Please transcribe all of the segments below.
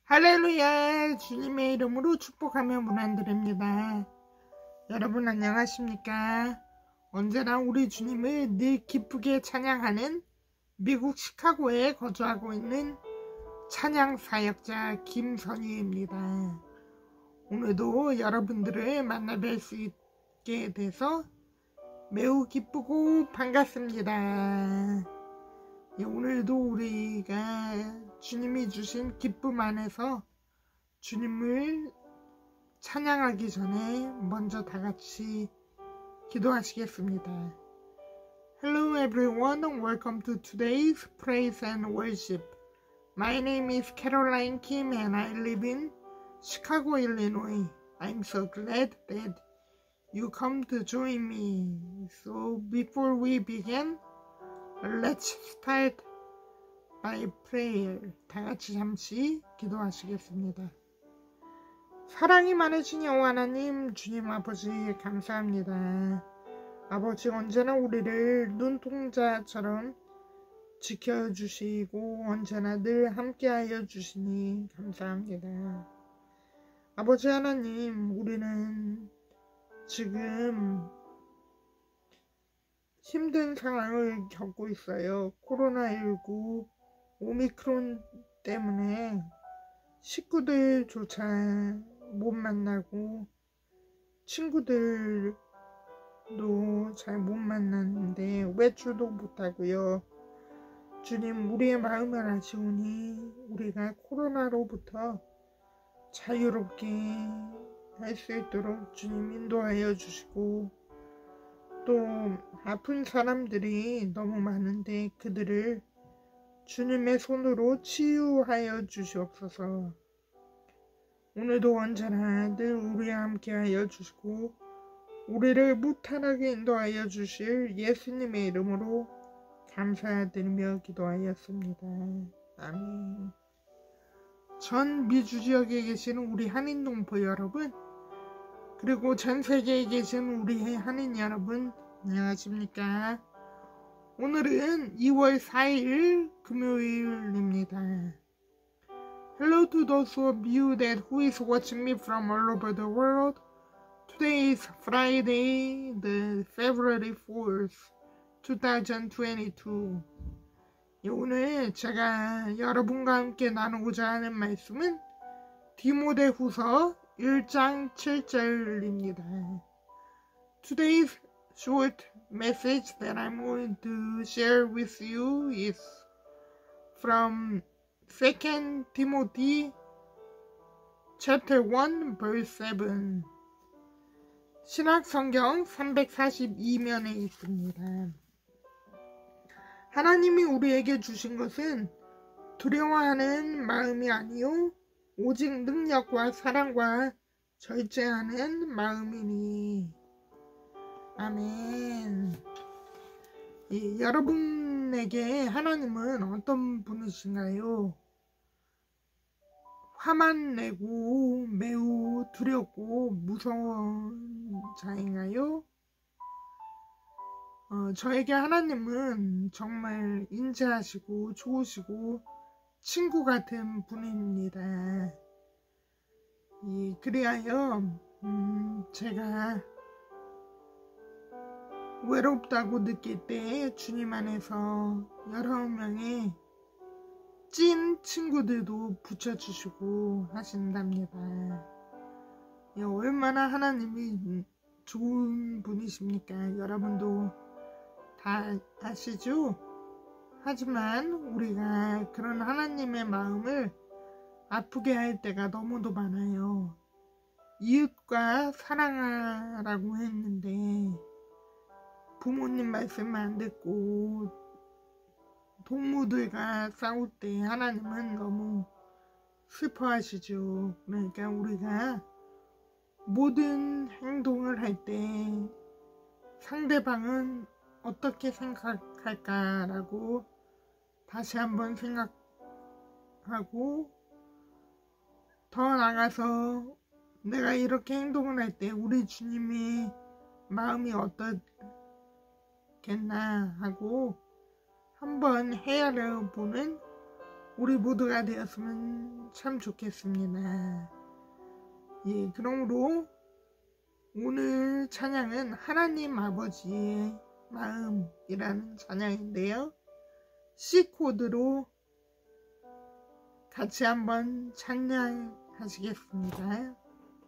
할렐루야, 주님의 이름으로 축복하며 문안드립니다. 여러분 안녕하십니까? 언제나 우리 주님을 늘 기쁘게 찬양하는 미국 시카고에 거주하고 있는 찬양 사역자 김선희입니다. 오늘도 여러분들을 만나뵐 수 있게 돼서 매우 기쁘고 반갑습니다. 오늘도 우리가 주님이 주신 기쁨 안에서 주님을 찬양하기 전에 먼저 다 같이 기도하시겠습니다. Hello everyone, welcome to today's praise and worship. My name is Caroline Kim and I live in Chicago, Illinois. I'm so glad that you come to join me. So before we begin, let's start by prayer. 다 같이 잠시 기도하시겠습니다. 사랑이 많으신 여호와 하나님, 주님 아버지 감사합니다. 아버지 언제나 우리를 눈동자처럼 지켜주시고 언제나 늘 함께하여 주시니 감사합니다. 아버지 하나님, 우리는 지금 힘든 상황을 겪고 있어요. 코로나19 오미크론 때문에 식구들조차 못 만나고 친구들도 잘 못 만났는데 외출도 못하고요. 주님, 우리의 마음을 아시오니 우리가 코로나로부터 자유롭게 할 수 있도록 주님 인도하여 주시고, 또 아픈 사람들이 너무 많은데 그들을 주님의 손으로 치유하여 주시옵소서. 오늘도 언제나 늘 우리와 함께하여 주시고 우리를 무탈하게 인도하여 주실 예수님의 이름으로 감사드리며 기도하였습니다. 아멘. 전 미주 지역에 계시는 우리 한인 동포 여러분, 그리고 전 세계에 계신 우리 한인 여러분 안녕하십니까? 오늘은 2월 4일 금요일입니다. Hello to those of you that who is watching me from all over the world. Today is Friday, the February 4th, 2022. 오늘 제가 여러분과 함께 나누고자 하는 말씀은 디모데후서 1장 7절입니다. Today's short message that I'm going to share with you is from 2 Timothy chapter 1 verse 7. 신약성경 342면에 있습니다. 하나님이 우리에게 주신 것은 두려워하는 마음이 아니요 오직 능력과 사랑과 절제하는 마음이니. 아멘. 여러분에게 하나님은 어떤 분이신가요? 화만 내고 매우 두렵고 무서운 자인가요? 저에게 하나님은 정말 인자하시고 좋으시고 친구 같은 분입니다. 그리하여 제가 외롭다고 느낄 때 주님 안에서 여러 명의 찐 친구들도 붙여주시고 하신답니다. 얼마나 하나님이 좋은 분이십니까? 여러분도 다 아시죠? 하지만 우리가 그런 하나님의 마음을 아프게 할 때가 너무도 많아요. 이웃과 사랑하라고 했는데 부모님 말씀 안 듣고 동무들과 싸울 때 하나님은 너무 슬퍼하시죠. 그러니까 우리가 모든 행동을 할 때 상대방은 어떻게 생각할까라고 다시 한번 생각하고, 더 나가서 내가 이렇게 행동을 할 때 우리 주님의 마음이 어떻겠나 하고 한번 헤아려 보는 우리 모두가 되었으면 참 좋겠습니다. 예, 그러므로 오늘 찬양은 하나님 아버지의 마음이라는 찬양인데요. C 코드로 같이 한번 찬양하시겠습니다.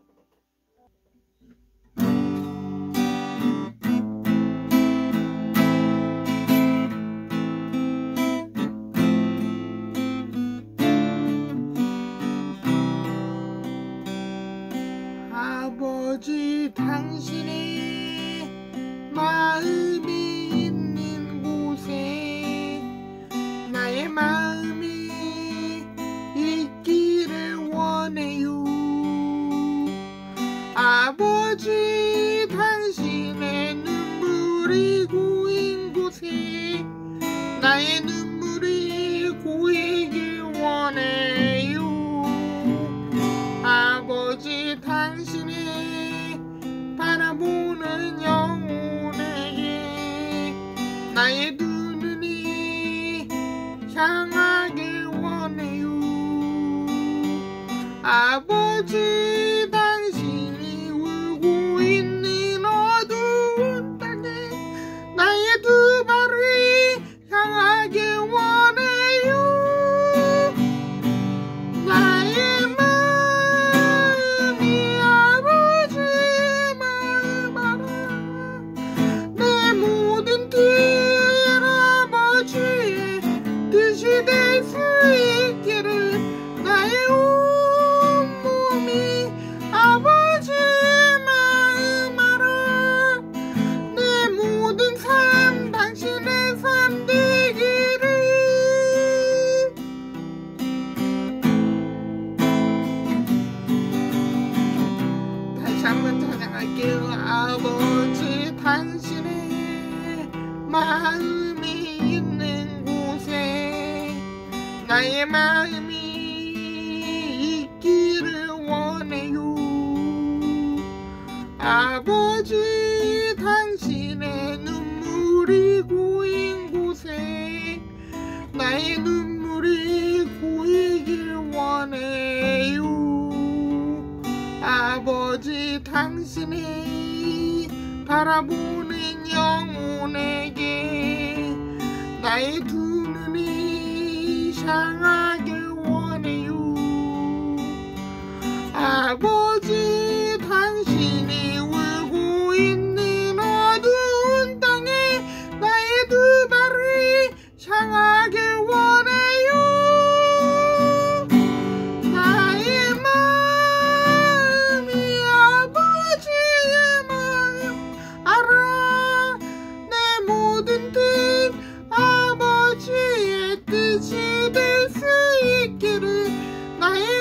아버지 당신의 마음이 있는 곳에 나의 마음이 있기를 원해요. 아버지 당신의 눈물이 고인 곳에 나의 눈물이 고이길 원해요. 아버지 당신이 바라보는 영혼에게 나의 두 눈이 향하길 원해요. 아버지 당신이 울고 있는 어두운 땅에 나의 두 발이 향하길 원해요. 나의 마음이 아버지 마음 알아. 내 모든 뜻 아버지의 뜻이 될 수 있기를 나의 온몸이 아버지 마음 알아. 내 모든 삶 당신의 삶 되기를. 다시 한번 찬양할게요. 아버지 당신의 마음이 있는 곳에 나의 마음이 있기를 원해요. 아버지 당신의 눈물이 고인 곳에 나의 눈물이 고이길 원해요. 아버지 당신이 바라보는 영혼에게 나의 두 눈이 향하길 원해요. 아버지 당신이 울고 있는 어두운 땅에 나의 두 발이 향하길 원해요. 나의 마음이 아버지의 마음 알아. 내 모든 뜻 아버지의 뜻이 될 수 있기를 나의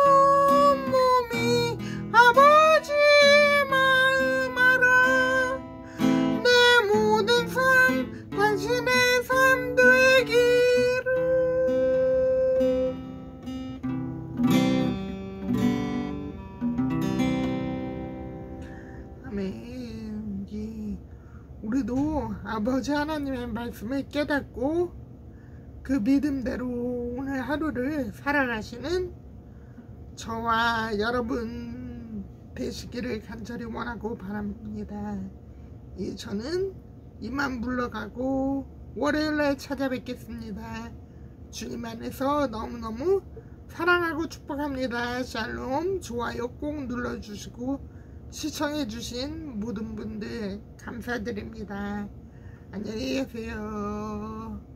온몸이 아버지 마음 알아. 내 모든 삶 당신의 삶 되기를. 아멘. 예. 우리도 아버지 하나님의 말씀을 깨닫고 그 믿음대로 오늘 하루를 살아가시는 저와 여러분 되시기를 간절히 원하고 바랍니다. 예, 저는 이만 물러가고 월요일에 찾아뵙겠습니다. 주님 안에서 너무너무 사랑하고 축복합니다. 샬롬. 좋아요 꼭 눌러주시고 시청해주신 모든 분들 감사드립니다. 안녕히 계세요.